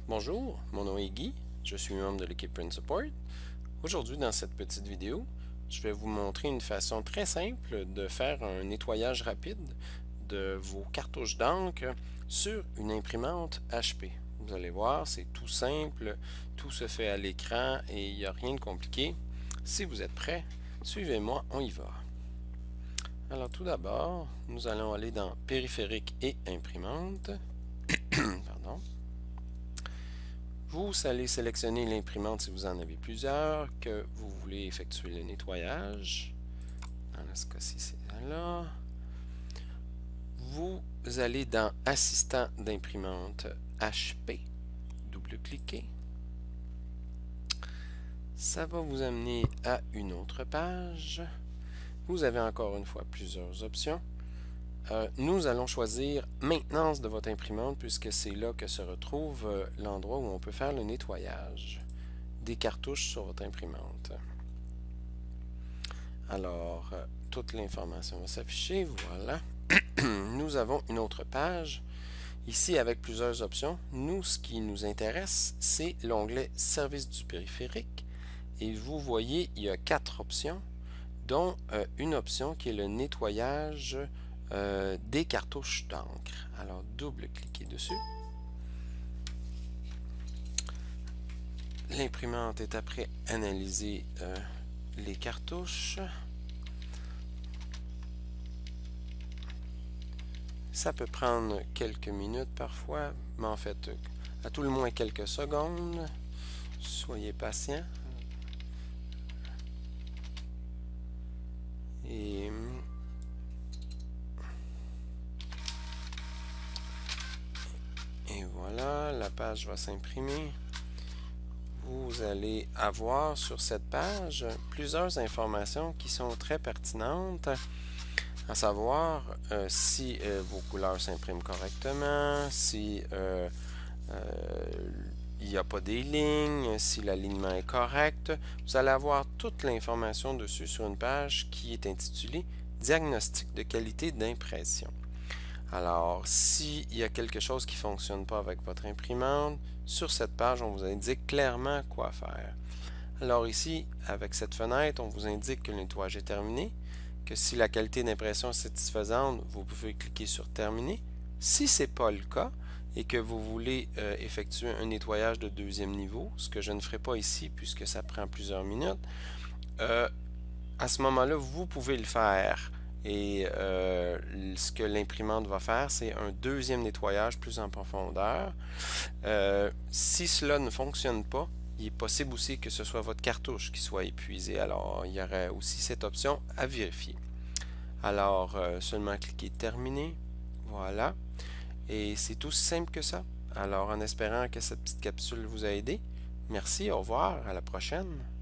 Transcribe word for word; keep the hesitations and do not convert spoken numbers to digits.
Bonjour, mon nom est Guy, je suis membre de l'équipe Print Support. Aujourd'hui, dans cette petite vidéo, je vais vous montrer une façon très simple de faire un nettoyage rapide de vos cartouches d'encre sur une imprimante H P. Vous allez voir, c'est tout simple, tout se fait à l'écran et il n'y a rien de compliqué. Si vous êtes prêts, suivez-moi, on y va. Alors tout d'abord, nous allons aller dans Périphérique et imprimante. Pardon. Vous allez sélectionner l'imprimante si vous en avez plusieurs, que vous voulez effectuer le nettoyage. Dans ce cas-ci, c'est là. Vous allez dans Assistant d'imprimante H P. Double-cliquez. Ça va vous amener à une autre page. Vous avez encore une fois plusieurs options. Euh, nous allons choisir maintenance de votre imprimante puisque c'est là que se retrouve euh, l'endroit où on peut faire le nettoyage des cartouches sur votre imprimante. Alors, euh, toute l'information va s'afficher, voilà. Nous avons une autre page, ici avec plusieurs options. Nous, ce qui nous intéresse, c'est l'onglet Service du périphérique. Et vous voyez, il y a quatre options, dont euh, une option qui est le nettoyage Euh, des cartouches d'encre. Alors, double-cliquez dessus. L'imprimante est après analyser euh, les cartouches. Ça peut prendre quelques minutes parfois, mais en fait, à tout le moins quelques secondes. Soyez patient. Et Et voilà, la page va s'imprimer. Vous allez avoir sur cette page plusieurs informations qui sont très pertinentes, à savoir euh, si euh, vos couleurs s'impriment correctement, si euh, euh, il n'y a pas des lignes, si l'alignement est correct. Vous allez avoir toute l'information dessus sur une page qui est intitulée « Diagnostic de qualité d'impression ». Alors, s'il y a quelque chose qui ne fonctionne pas avec votre imprimante, sur cette page, on vous indique clairement quoi faire. Alors ici, avec cette fenêtre, on vous indique que le nettoyage est terminé, que si la qualité d'impression est satisfaisante, vous pouvez cliquer sur « Terminer ». Si ce n'est pas le cas et que vous voulez euh, effectuer un nettoyage de deuxième niveau, ce que je ne ferai pas ici puisque ça prend plusieurs minutes, euh, à ce moment-là, vous pouvez le faire. Et euh, ce que l'imprimante va faire, c'est un deuxième nettoyage plus en profondeur. Euh, si cela ne fonctionne pas, il est possible aussi que ce soit votre cartouche qui soit épuisée. Alors, il y aurait aussi cette option à vérifier. Alors, euh, seulement cliquer Terminer. Voilà. Et c'est aussi simple que ça. Alors, en espérant que cette petite capsule vous a aidé, merci, au revoir, à la prochaine.